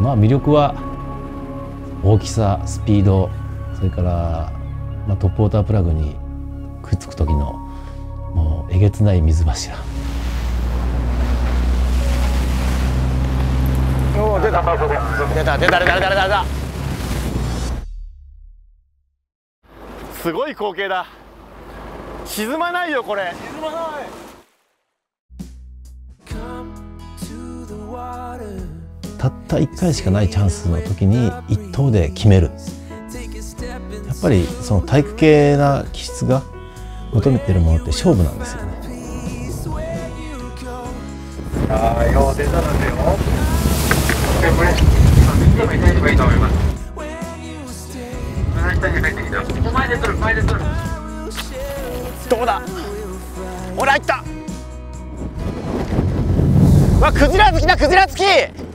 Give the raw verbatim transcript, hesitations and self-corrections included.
まあ魅力は大きさ、スピード、それから、まあ、トップウォータープラグにくっつく時のもうえげつない水柱。 おお、出た出た出た出た出た出た。すごい光景だ。沈まないよこれ。沈まない。 たったいっかいしかないチャンスの時に一投で決める。やっぱりその体育系な気質が求めてるものって勝負なんですよね。 ああ、よう出たんですよ。これ見てもいただけばいいと思います。下に入ってきた。前で取る前で取る。どうだ。ほら入った。わ、クジラ好きだクジラ好き。